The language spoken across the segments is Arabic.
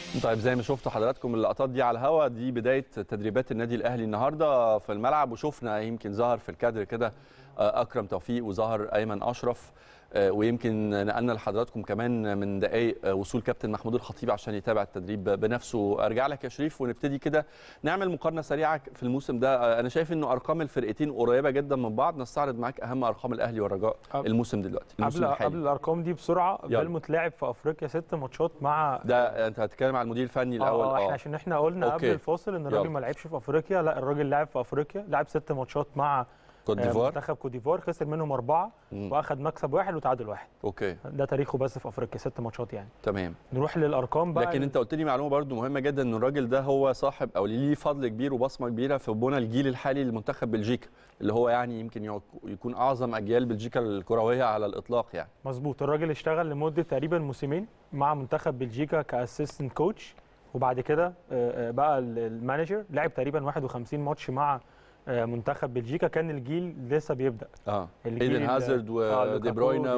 طيب زي ما شفتوا حضراتكم اللقطات دي على الهوا، دي بدايه تدريبات النادي الاهلي النهارده في الملعب، وشفنا يمكن ظهر في الكادر كده اكرم توفيق وظهر ايمن اشرف، ويمكن نقلنا لحضراتكم كمان من دقائق وصول كابتن محمود الخطيب عشان يتابع التدريب بنفسه. ارجع لك يا شريف ونبتدي كده نعمل مقارنه سريعه في الموسم ده. انا شايف انه ارقام الفرقتين قريبه جدا من بعض. نستعرض معاك اهم ارقام الاهلي والرجاء الموسم دلوقتي، الموسم الحالي. قبل الارقام دي بسرعه، فيلموت لعب في افريقيا 6 ماتشات مع ده انت هتتكلم على المدير الفني الاول. عشان احنا قلنا قبل الفاصل ان الراجل ما لعبش في افريقيا. لا، الراجل لعب في افريقيا، لعب 6 ماتشات مع منتخب كوت ديفوار، خسر منهم 4 واخد مكسب 1 وتعادل 1. اوكي، ده تاريخه بس في افريقيا 6 ماتشات يعني. تمام. نروح للارقام بقى. لكن انت قلت لي معلومه برضو مهمه جدا، ان الراجل ده هو صاحب او ليه فضل كبير وبصمه كبيره في بنى الجيل الحالي لمنتخب بلجيكا، اللي هو يعني يمكن يكون اعظم اجيال بلجيكا الكرويه على الاطلاق يعني. مظبوط. الراجل اشتغل لمده تقريبا موسمين مع منتخب بلجيكا كاسيستنت كوتش، وبعد كده بقى المانجر. لعب تقريبا 51 ماتش مع منتخب بلجيكا. كان الجيل لسه بيبدا. ايدن هازارد ودي بروينا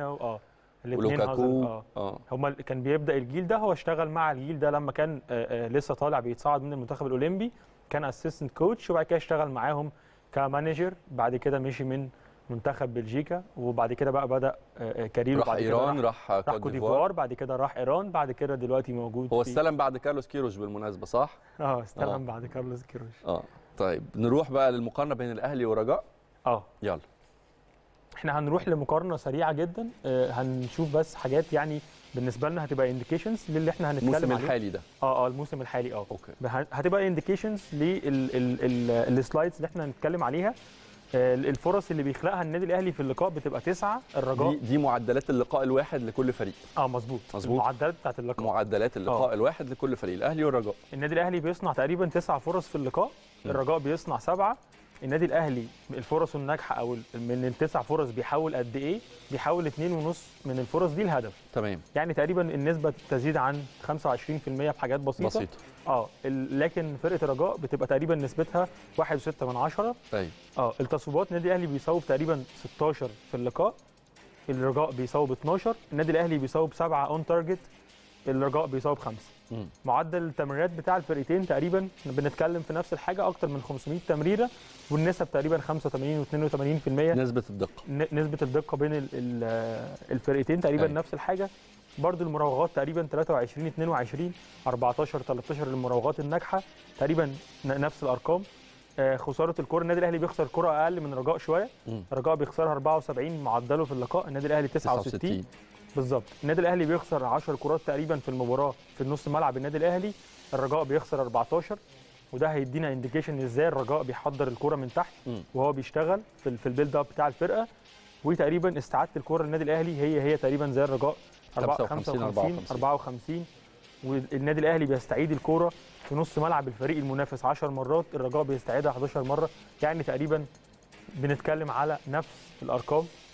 ولوكاكو. هم كان بيبدا الجيل ده. هو اشتغل مع الجيل ده لما كان لسه طالع بيتصعد من المنتخب الاولمبي، كان اسيستنت كوتش، وبعد كده اشتغل معاهم كمانجر. بعد كده مشي من منتخب بلجيكا، وبعد كده بقى بدا كاريره. راح ايران، راح كوت ديفوار، بعد كده راح ايران، بعد كده دلوقتي موجود. هو استلم بعد كارلوس كيروش بالمناسبه، صح؟ استلم بعد كارلوس كيروش. طيب نروح بقى للمقارنه بين الاهلي والرجاء. يلا احنا هنروح لمقارنه سريعه جدا. هنشوف بس حاجات يعني بالنسبه لنا هتبقى انديكيشنز للي احنا هنتكلم عليه. الموسم الحالي ده الموسم الحالي. اوكي، هتبقى انديكيشنز للسلايدز اللي احنا هنتكلم عليها. الفرص اللي بيخلقها النادي الاهلي في اللقاء بتبقى 9. الرجاء دي معدلات اللقاء الواحد لكل فريق. مظبوط. المعدلات بتاعت اللقاء، معدلات اللقاء الواحد لكل فريق، الاهلي والرجاء. النادي الاهلي بيصنع تقريبا 9 فرص في اللقاء، الرجاء بيصنع 7. النادي الاهلي الفرص الناجحه او من ال9 فرص بيحاول قد ايه؟ بيحاول 2.5 من الفرص دي الهدف. تمام. يعني تقريبا النسبه تزيد عن 25% بحاجات بسيطه. لكن فرقه الرجاء بتبقى تقريبا نسبتها 1.6. طيب. التصويبات النادي الاهلي بيصوب تقريبا 16 في اللقاء، الرجاء بيصوب 12. النادي الاهلي بيصوب 7 اون تارجت، الرجاء بيصوب 5. معدل التمريرات بتاع الفرقتين تقريبا بنتكلم في نفس الحاجه، اكتر من 500 تمريره، والنسب تقريبا 85 و82%. نسبه الدقه بين الفرقتين تقريبا نفس الحاجه. برضو المراوغات تقريبا 23 22 14 13 المراوغات الناجحه تقريبا نفس الارقام. خساره الكره، النادي الاهلي بيخسر كره اقل من الرجاء شويه. الرجاء بيخسرها 74 معدله في اللقاء، النادي الاهلي 69 بالظبط. النادي الاهلي بيخسر 10 كرات تقريبا في المباراه في النص ملعب النادي الاهلي، الرجاء بيخسر 14. وده هيدينا انديكيشن ازاي الرجاء بيحضر الكره من تحت وهو بيشتغل في البيلد اب بتاع الفرقه. وتقريبا استعاده الكره للنادي الاهلي هي تقريبا زي الرجاء 55 والنادي الاهلي بيستعيد الكره في نص ملعب الفريق المنافس 10 مرات، الرجاء بيستعيدها 11 مره. يعني تقريبا بنتكلم على نفس الارقام